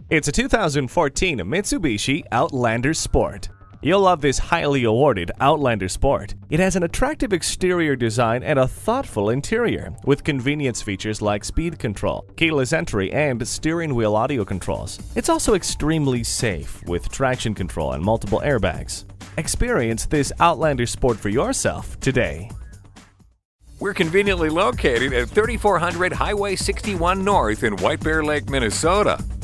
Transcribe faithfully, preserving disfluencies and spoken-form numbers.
It's a two thousand fourteen Mitsubishi Outlander Sport. You'll love this highly awarded Outlander Sport. It has an attractive exterior design and a thoughtful interior, with convenience features like speed control, keyless entry, and steering wheel audio controls. It's also extremely safe, with traction control and multiple airbags. Experience this Outlander Sport for yourself today. We're conveniently located at thirty-four hundred Highway sixty-one North in White Bear Lake, Minnesota.